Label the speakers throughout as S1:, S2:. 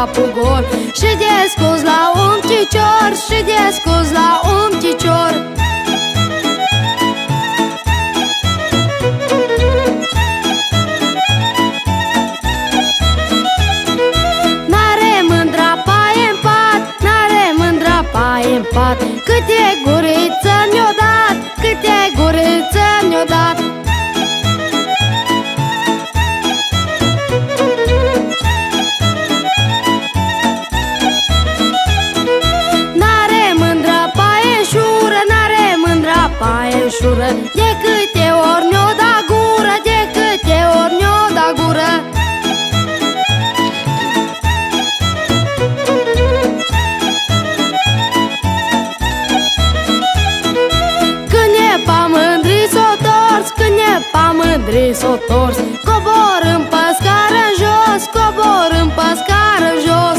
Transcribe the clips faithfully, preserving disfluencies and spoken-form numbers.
S1: capul gol. Și de scos la un picior, și de scos la un picior. N-are mândra paie în pat, n-are mândra paie în pat. Câte guriță mi-o dat, câte guriță mi-o dat. N-are mândra paie în șură, n-are mândra paie în șură. De câte ori mi-o da gură, de câte ori mi-o da gură. Mândri s-o tors, coborâm pe scară în jos, coborâm pe scară în jos.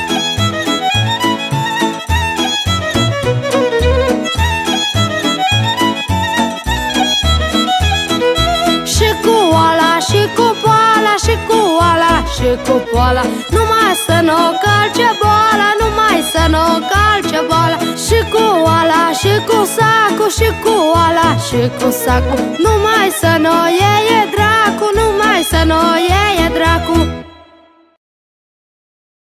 S1: Și cu oala, și cu poala, și cu oala, și cu poala, numai să n-o calce boala, numai să n-o calce boala. Și cu oala, și cu sacul, și cu oala, și cu sacul, numai să n-o iei